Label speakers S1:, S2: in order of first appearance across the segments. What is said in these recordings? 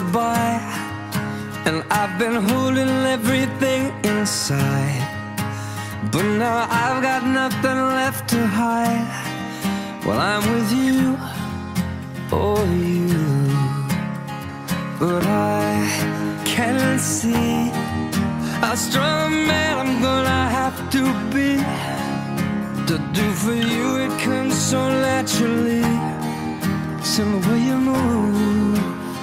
S1: goes by, and I've been holding everything inside, but now I've got nothing left to hide. Well, I'm with you, oh you, but I can't see how strong a man I'm gonna have to be to do for you. It comes so naturally, it's in the way you move.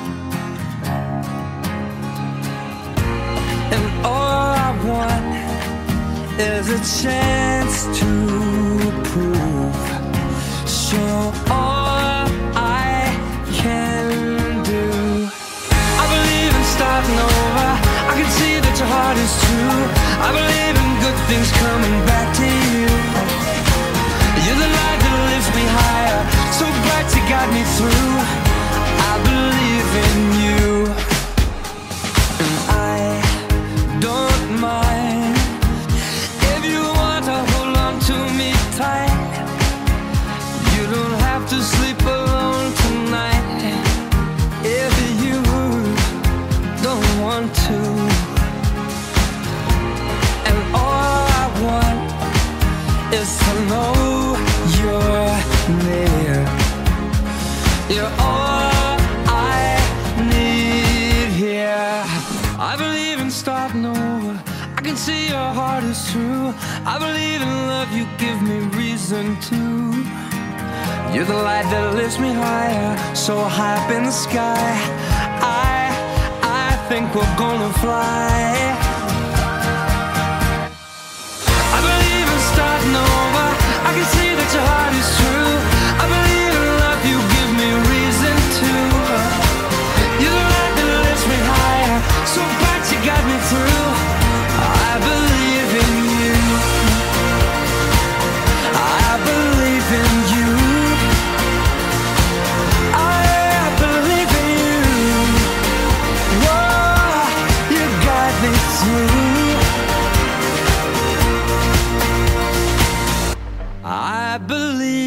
S1: And all I want is a chance to prove, show all I can do. I believe in starting over, I can see that your heart is true. I believe in good things coming back to you. You're the light that lifts me higher, so bright you got me through. I believe in you, and I don't mind if you want to hold on to me tight. You don't have to sleep alone tonight if you don't want to. And all I want is to know you're near. You're all I need here. I believe in starting over, I can see your heart is true. I believe in love, you give me reason to. You're the light that lifts me higher, so high up in the sky. I think we're gonna fly. I believe in starting over, I can see that your heart is true. I believe in love, you give me reason to. You're the light that lifts me higher, so bright you got me through. I believe in you, I believe in you, I believe in you. Whoa, you got me through. I believe